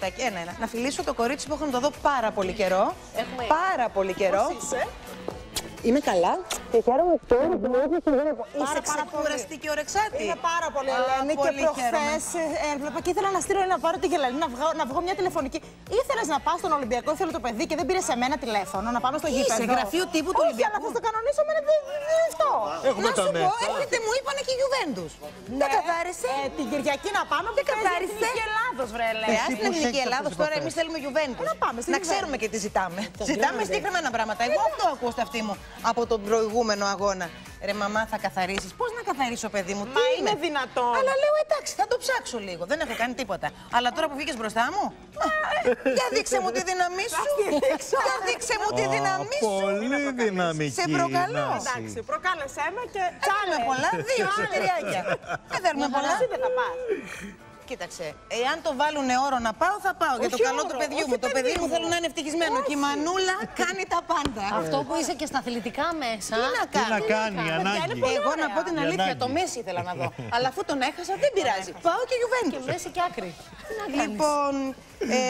λεπτάκι. Ένα. Να φιλήσω το κορίτσι που έχω να το δω πάρα πολύ καιρό. Πάρα πολύ καιρό. Πώς είσαι? Είμαι καλά. Και χαίρομαι τώρα που μου έδωσε να πω. Είσαι πάρα ξεκουραστή και ωρεξάτη. Είμαι πάρα πολύ, Ελένη. Και προχθές έβλεπα και ήθελα να στείλω να πάρω τη Γελανή, να βγω μια τηλεφωνική. Ήθελες να πας στον Ολυμπιακό, ήθελε το παιδί και δεν πήρε σε μένα τηλέφωνο να πάμε στο γήπεδο. Σε γραφείο τύπου του Ολυμπιακού. Όχι, αλλά θα το κανονίσω με αυτό. Να σου πω, έρχεται μου είπανε και η Γιουβέντους. Δεν καθάρισε. Την Κυριακή να πάμε. Δεν καθάρισε. Στην Εθνική Ελλάδος, βρε Ελένη. Στην Εθνική Ελλάδος τώρα εμείς θέλουμε Γιουβέντους. Να ξέρουμε και τι ζητάμε. Ζητάμε συγκεκριμένα πράγματα. Εγώ αυτό ακούω στα αυτή μου από τον προηγούμενο αγώνα. Ρε μαμά, θα καθαρίσεις. Πώς να καθαρίσω, παιδί μου, τι είναι δυνατόν. Αλλά λέω εντάξει, θα το ψάξω λίγο. Δεν έχω κάνει τίποτα. Αλλά τώρα που βγήκες μπροστά μου, για δείξε μου τη δύναμή σου. Για δείξε μου τη δύναμή σου. Πολύ δυναμική. Σε προκαλώ. Εντάξει, προκάλεσέ με και Θέλουμε πολλά, 2 σιτηριάκια. Δεν θέλουμε πολλά. δεν θα πας. Κοίταξε, εάν το βάλουν όρο να πάω, θα πάω. Για το καλό του παιδιού μου. Το παιδί μου θέλω να είναι ευτυχισμένο. Και η Μανούλα κάνει τα πάντα. Αυτό που είσαι και στα αθλητικά μέσα. Τι να κάνει, ανάγκη. Εγώ να πω την αλήθεια, το Μέση ήθελα να δω. Αλλά αφού τον έχασα, δεν πειράζει. Πάω και Γιουβέντους. Και μέση και άκρη. Λοιπόν.